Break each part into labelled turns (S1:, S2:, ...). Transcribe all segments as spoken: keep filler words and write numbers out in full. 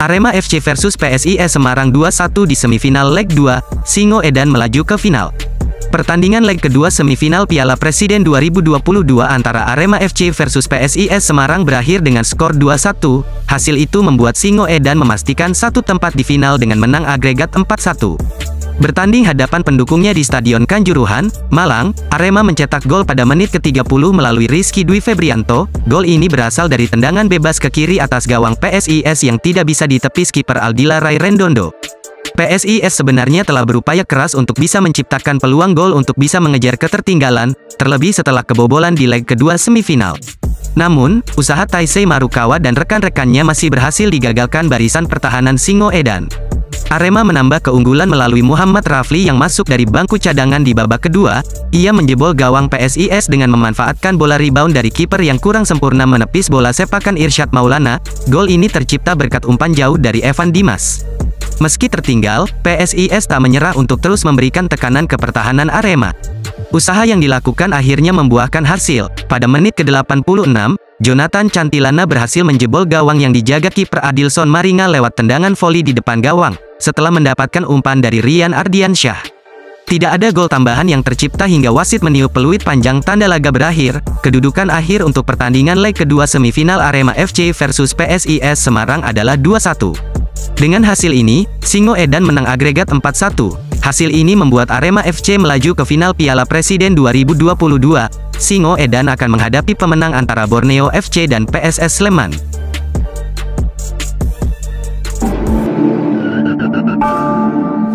S1: Arema F C versus P S I S Semarang dua satu di semifinal leg dua, Singo Edan melaju ke final. Pertandingan leg kedua semifinal Piala Presiden dua ribu dua puluh dua antara Arema F C versus P S I S Semarang berakhir dengan skor dua satu. Hasil itu membuat Singo Edan memastikan satu tempat di final dengan menang agregat empat satu. Bertanding hadapan pendukungnya di Stadion Kanjuruhan, Malang, Arema mencetak gol pada menit ke tiga puluh melalui Rizky Dwi Febrianto. Gol ini berasal dari tendangan bebas ke kiri atas gawang P S I S yang tidak bisa ditepis kiper Aldila Rai Rendondo. P S I S sebenarnya telah berupaya keras untuk bisa menciptakan peluang gol untuk bisa mengejar ketertinggalan, terlebih setelah kebobolan di leg kedua semifinal. Namun, usaha Taisei Marukawa dan rekan-rekannya masih berhasil digagalkan barisan pertahanan Singo Edan. Arema menambah keunggulan melalui Muhammad Rafli yang masuk dari bangku cadangan di babak kedua. Ia menjebol gawang P S I S dengan memanfaatkan bola rebound dari kiper yang kurang sempurna menepis bola sepakan Irsyad Maulana. Gol ini tercipta berkat umpan jauh dari Evan Dimas. Meski tertinggal, P S I S tak menyerah untuk terus memberikan tekanan ke pertahanan Arema. Usaha yang dilakukan akhirnya membuahkan hasil. Pada menit ke delapan puluh enam, Jonathan Cantilana berhasil menjebol gawang yang dijaga kiper Adilson Maringa lewat tendangan voli di depan gawang, setelah mendapatkan umpan dari Rian Ardiansyah. Tidak ada gol tambahan yang tercipta hingga wasit meniup peluit panjang tanda laga berakhir. Kedudukan akhir untuk pertandingan leg kedua semifinal Arema F C versus P S I S Semarang adalah dua satu. Dengan hasil ini, Singo Edan menang agregat empat satu. Hasil ini membuat Arema F C melaju ke final Piala Presiden dua ribu dua puluh dua. Singo Edan akan menghadapi pemenang antara Borneo F C dan P S S Sleman.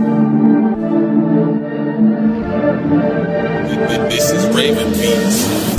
S2: This is Raven Beats.